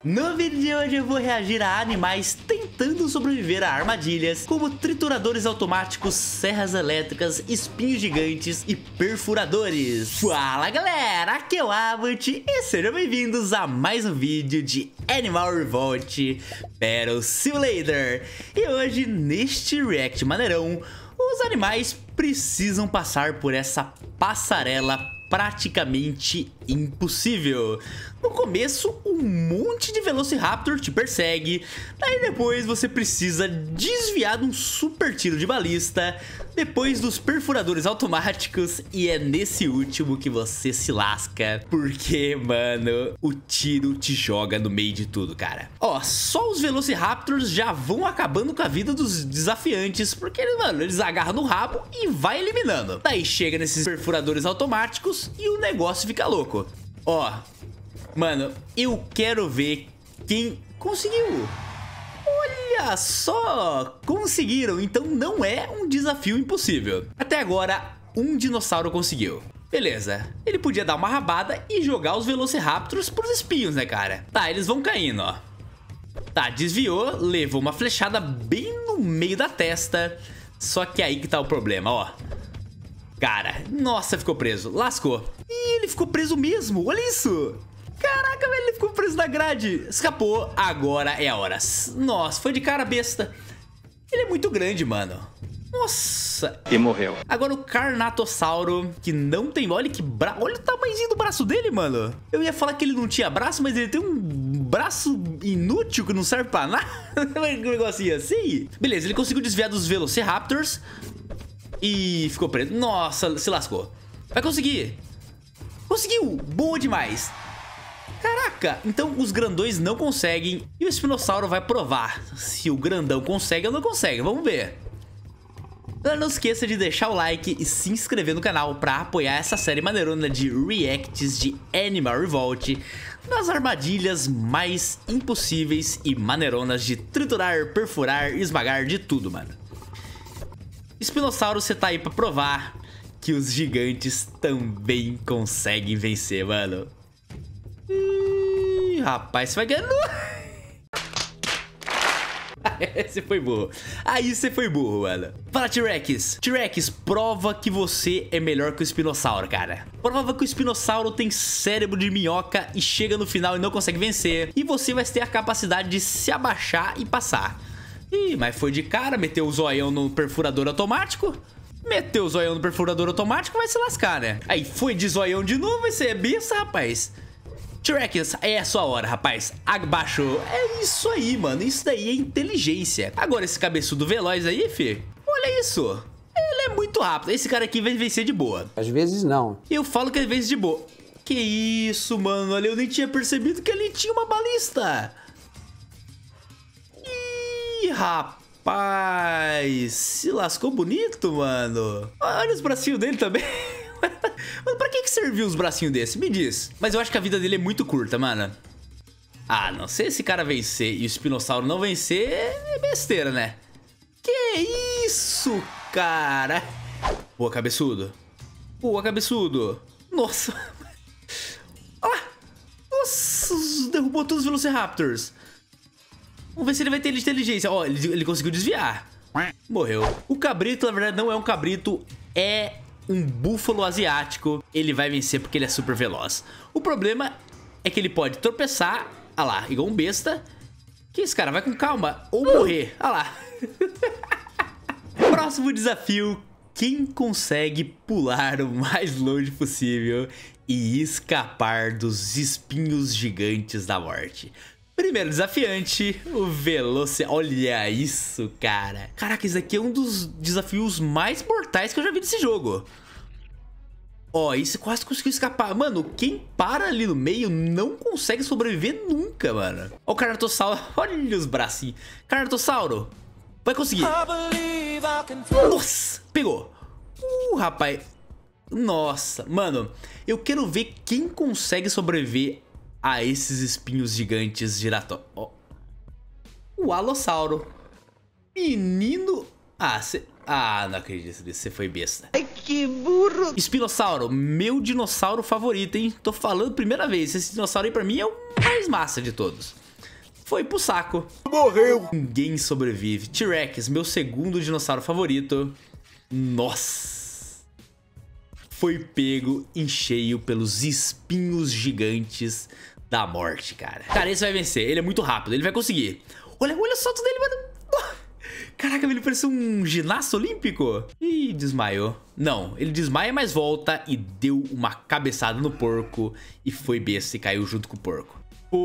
No vídeo de hoje eu vou reagir a animais tentando sobreviver a armadilhas, como trituradores automáticos, serras elétricas, espinhos gigantes e perfuradores. Fala galera, aqui é o Avant e sejam bem-vindos a mais um vídeo de Animal Revolt Battle Simulator. E hoje, neste react maneirão, os animais precisam passar por essa passarela praticamente impossível. No começo, um monte de Velociraptor te persegue, daí depois você precisa desviar de um super tiro de balista, depois dos perfuradores automáticos, e é nesse último que você se lasca, porque, mano, o tiro te joga no meio de tudo, cara. Ó, só os Velociraptors já vão acabando com a vida dos desafiantes, porque, mano, eles agarram no rabo e vai eliminando. Daí chega nesses perfuradores automáticos e o negócio fica louco. Ó, mano, eu quero ver quem conseguiu. Olha só, conseguiram, então não é um desafio impossível. Até agora, um dinossauro conseguiu. Beleza, ele podia dar uma rabada e jogar os Velociraptors pros espinhos, né, cara? Tá, eles vão caindo, ó. Tá, desviou, levou uma flechada bem no meio da testa. Só que aí que tá o problema, ó. Cara, nossa, ficou preso, lascou. Ih, ele ficou preso mesmo, olha isso. Caraca, velho, ele ficou preso na grade. Escapou, agora é a hora. Nossa, foi de cara besta. Ele é muito grande, mano. Nossa. E morreu. Agora o Carnatossauro, que não tem... Olha que braço. Olha o tamanhozinho do braço dele, mano. Eu ia falar que ele não tinha braço, mas ele tem um braço inútil que não serve pra nada. Um negocinho assim. Beleza, ele conseguiu desviar dos Velociraptors e ficou preso. Nossa, se lascou. Vai conseguir. Conseguiu. Boa demais. Caraca, então os grandões não conseguem e o espinossauro vai provar se o grandão consegue ou não consegue, vamos ver. Não esqueça de deixar o like e se inscrever no canal para apoiar essa série maneirona de reacts de Animal Revolt nas armadilhas mais impossíveis e maneironas de triturar, perfurar, esmagar, de tudo, mano. Espinossauro, você tá aí pra provar que os gigantes também conseguem vencer, mano. Rapaz, você vai ganhando. Você foi burro. Aí você foi burro, mano. Fala, T-Rex. T-Rex, prova que você é melhor que o espinossauro, cara. Prova que o espinossauro tem cérebro de minhoca e chega no final e não consegue vencer. E você vai ter a capacidade de se abaixar e passar. Ih, mas foi de cara, meteu o zoião no perfurador automático. Meteu o zoião no perfurador automático, vai se lascar, né? Aí foi de zoião de novo, vai ser besta, rapaz. T-Rex, é a sua hora, rapaz. Abaixou. É isso aí, mano. Isso daí é inteligência. Agora esse cabeçudo veloz aí, fi. Olha isso. Ele é muito rápido. Esse cara aqui vai vencer de boa. Às vezes não. Eu falo que ele vence de boa. Que isso, mano. Olha, eu nem tinha percebido que ele tinha uma balista. Ih, rapaz. Se lascou bonito, mano. Olha os bracinhos dele também. Mano, pra que serviu os bracinhos desse? Me diz. Mas eu acho que a vida dele é muito curta, mano. Ah, não. Se esse cara vencer e o espinossauro não vencer, é besteira, né? Que isso, cara? Boa, cabeçudo. Boa, cabeçudo. Nossa. Ah, nossa, derrubou todos os Velociraptors. Vamos ver se ele vai ter inteligência. Ó, ele conseguiu desviar. Morreu. O cabrito, na verdade, não é um cabrito. É um búfalo asiático. Ele vai vencer porque ele é super veloz. O problema é que ele pode tropeçar, ah lá, igual um besta. Que esse cara vai com calma ou morrer, ah lá. Próximo desafio: quem consegue pular o mais longe possível e escapar dos espinhos gigantes da morte. Primeiro desafiante, o Velociraptor. Olha isso, cara. Caraca, isso aqui é um dos desafios mais mortais que eu já vi nesse jogo. Ó, isso quase conseguiu escapar. Mano, quem para ali no meio não consegue sobreviver nunca, mano. Ó o Carnatossauro. Olha os bracinhos. Carnatossauro, vai conseguir. Nossa, pegou. Rapaz. Nossa, mano. Eu quero ver quem consegue sobreviver a esses espinhos gigantes giratórios. Oh. O Alossauro. Menino. Ah, não acredito nisso. Você foi besta. Ai, que burro. Espinossauro, meu dinossauro favorito, hein? Tô falando primeira vez. Esse dinossauro aí pra mim é o mais massa de todos. foi pro saco. Morreu. Ninguém sobrevive. T-Rex, meu segundo dinossauro favorito. Nossa. Foi pego em cheio pelos espinhos gigantes da morte, cara. Cara, esse vai vencer. Ele é muito rápido. Ele vai conseguir. Olha o salto dele, mano. Caraca, ele pareceu um ginasta olímpico. Ih, desmaiou. Não, ele desmaia, mas volta e deu uma cabeçada no porco. E foi besta e caiu junto com o porco.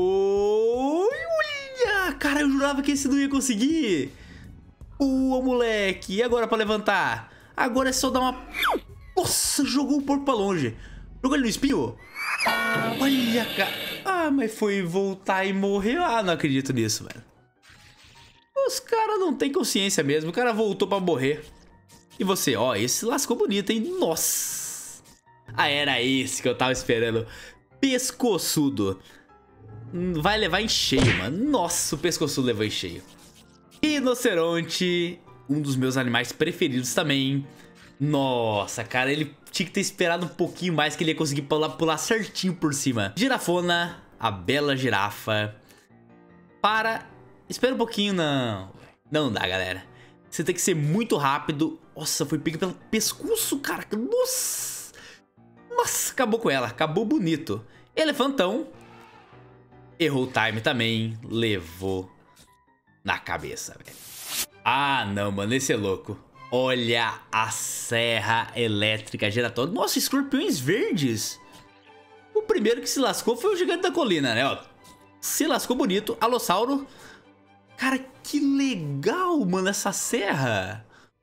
Olha! Cara, eu jurava que esse não ia conseguir. Boa, moleque. E agora pra levantar? Agora é só dar uma... Nossa, jogou o porco pra longe. Jogou ele no espinho? Olha, cara. Ah, mas foi voltar e morreu. Ah, não acredito nisso, velho. Os caras não têm consciência mesmo. O cara voltou pra morrer. E você, ó, esse lascou bonito, hein? Nossa. Ah, era esse que eu tava esperando. Pescoçudo. Vai levar em cheio, mano. Nossa, o pescoçudo levou em cheio. Rinoceronte. Um dos meus animais preferidos também. Nossa, cara, ele tinha que ter esperado um pouquinho mais que ele ia conseguir pular certinho por cima. Girafona, a bela girafa. Espera um pouquinho, não. Não dá, galera. Você tem que ser muito rápido. Nossa, foi pego pelo pescoço, cara. Nossa. Nossa, acabou com ela. Acabou bonito. Elefantão. Errou o time também. Levou na cabeça, velho. Ah, não, mano. Esse é louco. Olha a serra elétrica giratória. Nossa, escorpiões verdes. O primeiro que se lascou foi o gigante da colina, né? Ó, se lascou bonito. Alossauro. Cara, que legal, mano, essa serra.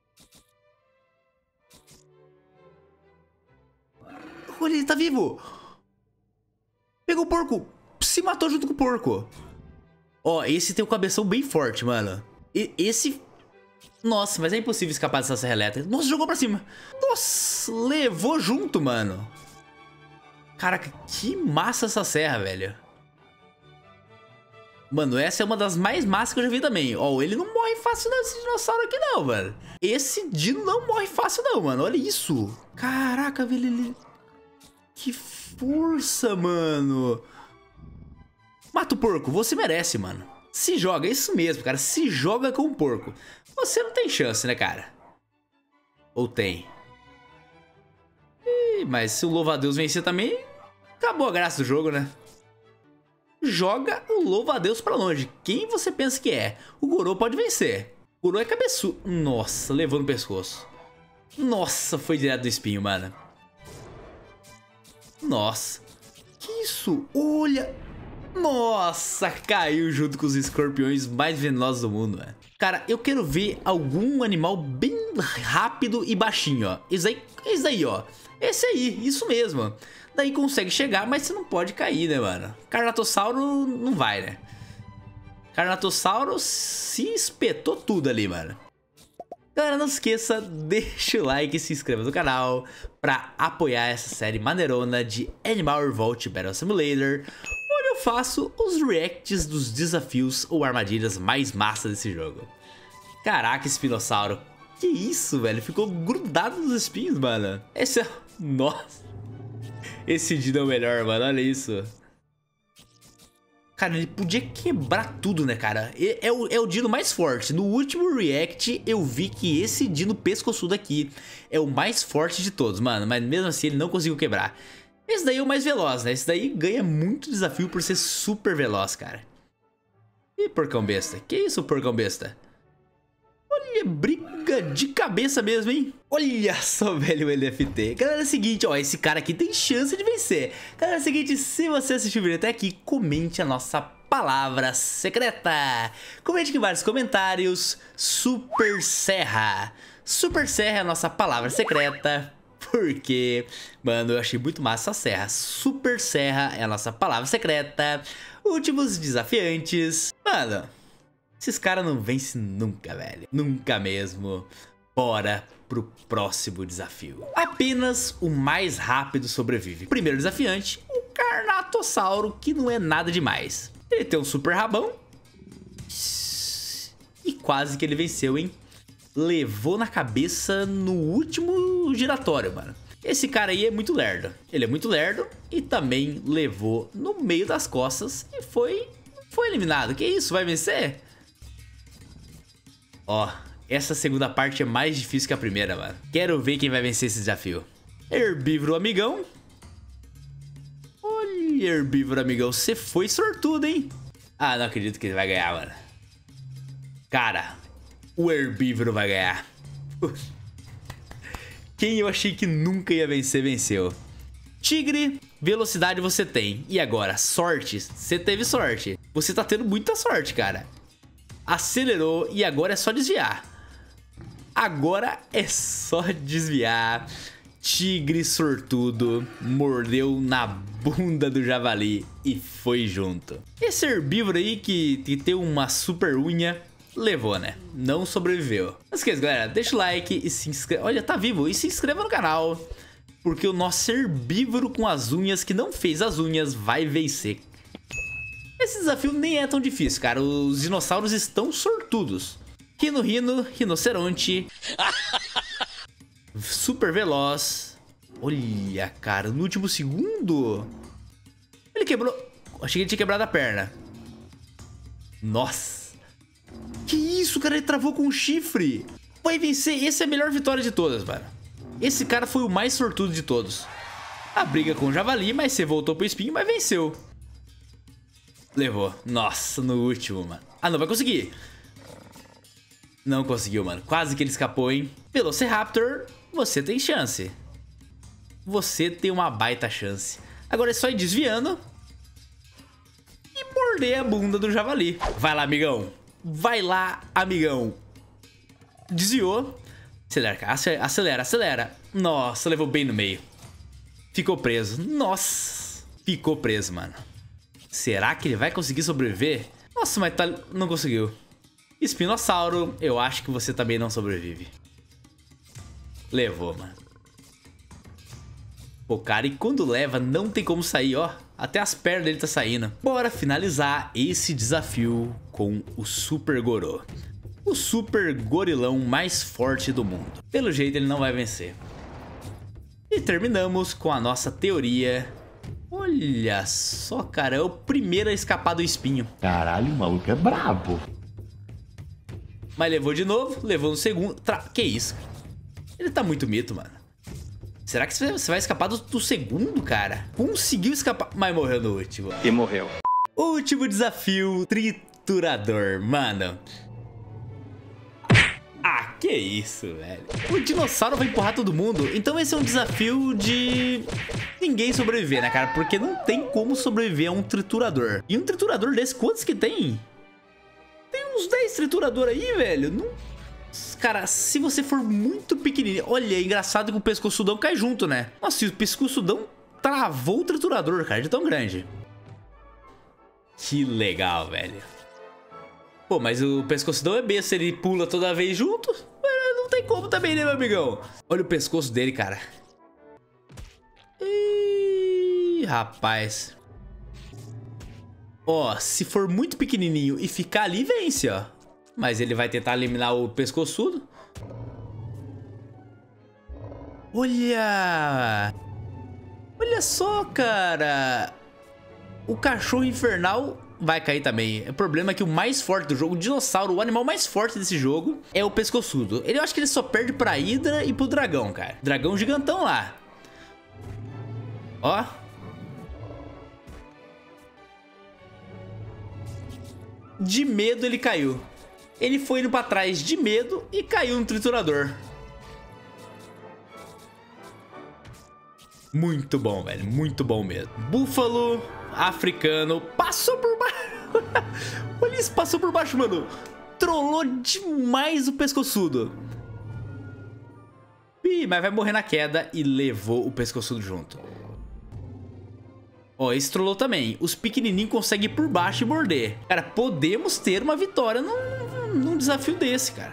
Olha, ele tá vivo. Pegou o porco. Se matou junto com o porco. Ó, esse tem o cabeção bem forte, mano. Esse... Nossa, mas é impossível escapar dessa serra elétrica. Nossa, jogou pra cima. Nossa, levou junto, mano. Caraca, que massa essa serra, velho. Mano, essa é uma das mais massas que eu já vi também. Ó, ele não morre fácil nesse dinossauro aqui não, mano. Esse dino não morre fácil não, mano. Olha isso. Caraca, velho, ele... Que força, mano. Mata o porco, você merece, mano. Se joga, é isso mesmo, cara. Se joga com o porco. Você não tem chance, né, cara? Ou tem? Ih, mas se o louva-a-Deus vencer também, acabou a graça do jogo, né? Joga o louva-a-Deus pra longe. Quem você pensa que é? O Gorô pode vencer. O Gorô é cabeçudo. Nossa, levou no pescoço. Nossa, foi direto do espinho, mano. Nossa. Que isso? Olha. Nossa, caiu junto com os escorpiões mais venenosos do mundo, velho. Cara, eu quero ver algum animal bem rápido e baixinho, ó. Esse daí, ó. Esse aí, isso mesmo. Daí consegue chegar, mas você não pode cair, né, mano? Carnatossauro não vai, né? Carnatossauro se espetou tudo ali, mano. Galera, não se esqueça, deixa o like e se inscreva no canal pra apoiar essa série maneirona de Animal Revolt Battle Simulator, onde eu faço os reacts dos desafios ou armadilhas mais massa desse jogo. Caraca, espinossauro. Que isso, velho? Ficou grudado nos espinhos, mano. Esse é... Nossa. Esse dino é o melhor, mano. Olha isso. Cara, ele podia quebrar tudo, né, cara? É o dino mais forte. No último react, eu vi que esse dino pescoçudo aqui é o mais forte de todos, mano. Mas mesmo assim, ele não conseguiu quebrar. Esse daí é o mais veloz, né? Esse daí ganha muito desafio por ser super veloz, cara. Ih, porcão besta. Que isso, porcão besta? Olha, briga de cabeça mesmo, hein? Olha só, velho, o LFT. Galera, é o seguinte, ó, esse cara aqui tem chance de vencer. Galera, é o seguinte, se você assistiu o vídeo até aqui, comente a nossa palavra secreta. Comente aqui em vários comentários, Super Serra. Super Serra é a nossa palavra secreta, porque, mano, eu achei muito massa a serra. Super Serra é a nossa palavra secreta. Últimos desafiantes. Mano... Esses caras não vencem nunca, velho. Nunca mesmo. Bora pro próximo desafio. Apenas o mais rápido sobrevive. Primeiro desafiante, o Carnatossauro, que não é nada demais. Ele tem um super rabão. E quase que ele venceu, hein? Levou na cabeça no último giratório, mano. Esse cara aí é muito lerdo. Ele é muito lerdo e também levou no meio das costas e foi Foi eliminado. Que isso? Vai vencer? Ó, essa segunda parte é mais difícil que a primeira, mano. Quero ver quem vai vencer esse desafio. Herbívoro amigão. Olha, herbívoro amigão, você foi sortudo, hein? Ah, não acredito que ele vai ganhar, mano. Cara, o herbívoro vai ganhar. Quem eu achei que nunca ia vencer, venceu. Tigre, velocidade você tem. E agora, sorte? Você teve sorte. Você tá tendo muita sorte, cara. Acelerou e agora é só desviar. Agora é só desviar. Tigre sortudo mordeu na bunda do javali e foi junto. Esse herbívoro aí que tem uma super unha levou, né? Não sobreviveu. Não esqueça, galera, deixa o like e se inscreva. Olha, tá vivo. E se inscreva no canal, porque o nosso herbívoro com as unhas que não fez as unhas vai vencer. Esse desafio nem é tão difícil, cara. Os dinossauros estão sortudos. Rino, rinoceronte. Super veloz. Olha, cara, no último segundo ele quebrou. Achei que ele tinha quebrado a perna. Nossa. Que isso, cara, ele travou com um chifre. Vai vencer, essa é a melhor vitória de todas, mano. Esse cara foi o mais sortudo de todos. A briga com o javali, mas você voltou pro espinho, mas venceu. Levou. Nossa, no último, mano. Ah, não vai conseguir. Não conseguiu, mano. Quase que ele escapou, hein? Velociraptor, você tem chance. Você tem uma baita chance. Agora é só ir desviando e morder a bunda do javali. Vai lá, amigão. Vai lá, amigão. Desviou. Acelera, cara. Acelera, acelera. Nossa, levou bem no meio. Ficou preso. Nossa. Ficou preso, mano. Será que ele vai conseguir sobreviver? Nossa, mas tá... não conseguiu. Espinossauro, eu acho que você também não sobrevive. Levou, mano. Pô, cara, e quando leva, não tem como sair, ó. Até as pernas dele tá saindo. Bora finalizar esse desafio com o Super Gorô. O super gorilão mais forte do mundo. Pelo jeito, ele não vai vencer. E terminamos com a nossa teoria. Olha só, cara, é o primeiro a escapar do espinho. Caralho, o maluco é brabo. Mas levou de novo, levou no segundo. Que isso? Ele tá muito mito, mano. Será que você vai escapar do segundo, cara? Conseguiu escapar, mas morreu no último. E morreu. Último desafio, triturador, mano. Ah, que isso, velho. O dinossauro vai empurrar todo mundo. Então esse é um desafio de ninguém sobreviver, né, cara? Porque não tem como sobreviver a um triturador. E um triturador desse, quantos que tem? Tem uns 10 trituradores aí, velho. Não... Cara, se você for muito pequenininho... Olha, é engraçado que o pescoçudão cai junto, né? Nossa, e o pescoçudão travou o triturador, cara, de tão grande. Que legal, velho. Pô, mas o pescoçudão é besta, ele pula toda vez junto. Não tem como também, né, meu amigão? Olha o pescoço dele, cara. Ih, rapaz. Ó, se for muito pequenininho e ficar ali, vence, ó. Mas ele vai tentar eliminar o pescoçudo. Olha! Olha só, cara! O cachorro infernal vai cair também. O problema é que o mais forte do jogo, o dinossauro, o animal mais forte desse jogo, é o pescoçudo. Eu acho que ele só perde pra Hidra e pro dragão, cara. Dragão gigantão lá. Ó. De medo ele caiu. Ele foi indo pra trás de medo e caiu no triturador. Muito bom, velho. Muito bom mesmo. Búfalo africano passou por baixo. Olha isso, passou por baixo, mano. Trollou demais o pescoçudo. Ih, mas vai morrer na queda e levou o pescoçudo junto. Ó, esse trollou também. Os pequenininhos conseguem ir por baixo e morder. Cara, podemos ter uma vitória num desafio desse, cara.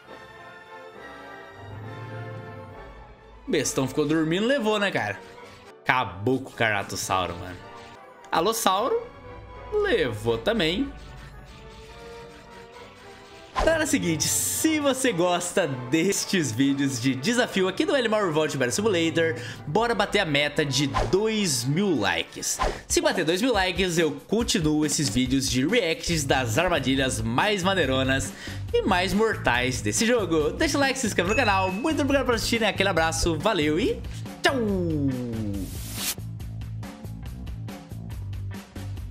O bestão ficou dormindo, levou, né, cara? Acabou com o Caratossauro, mano. Alossauro levou também. Então é o seguinte, se você gosta destes vídeos de desafio aqui do Animal Revolt Battle Simulator, bora bater a meta de 2.000 likes. Se bater 2.000 likes, eu continuo esses vídeos de reacts das armadilhas mais maneironas e mais mortais desse jogo. Deixa o like, se inscreve no canal, muito obrigado por assistirem, aquele abraço, valeu e tchau!